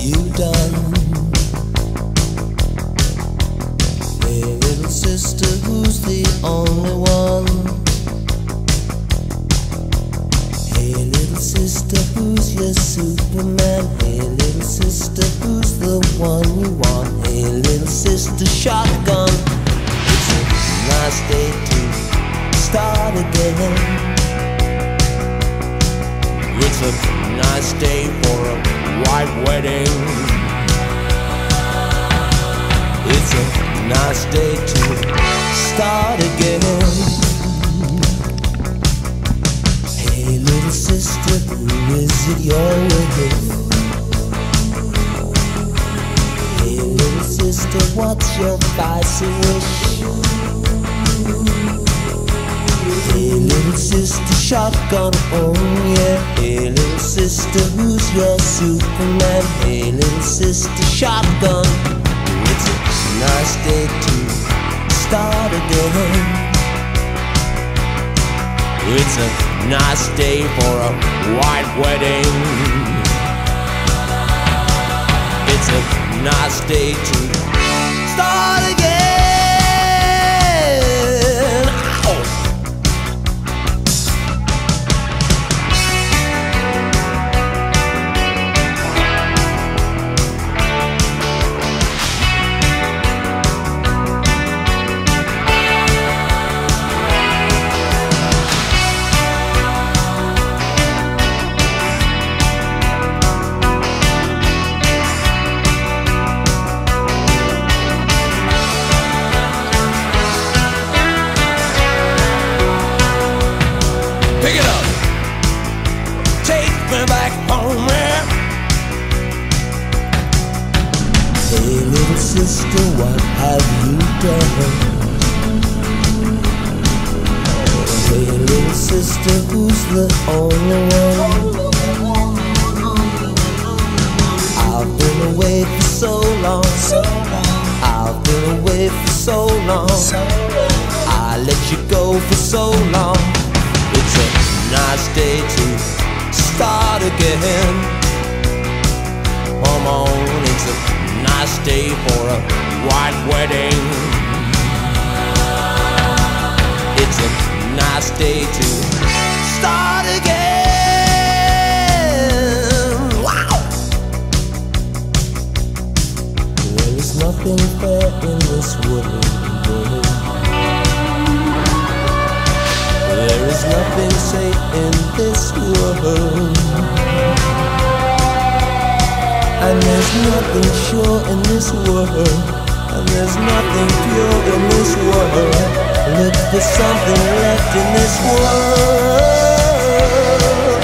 you done? Hey little sister, who's the only one? Hey little sister, who's your Superman? Hey little sister, who's the one you want? Hey little sister, shotgun. It's a nice day to start again. It's a nice day for a white wedding. It's a nice day to start again. Hey little sister, who is it you're with? Hey little sister, what's your spicy wish? Hey little sister, shotgun, oh yeah. Hey little sister, who's your Superman? Hey little sister, shotgun. It's a nice day to start again. It's a nice day for a white wedding. It's a nice day to start again. Pick it up, take me back home, man. Hey little sister, what have you done? Hey little sister, who's the only one? I've been away for so long. I've been away for so long. I let you go for so long. It's a nice day to start again. Come on, it's a nice day for a white wedding. It's a nice day to start again. Wow! There is nothing fair in this world. There is nothing safe in this world, and there's nothing sure in this world, and there's nothing pure in this world. Look for something left in this world.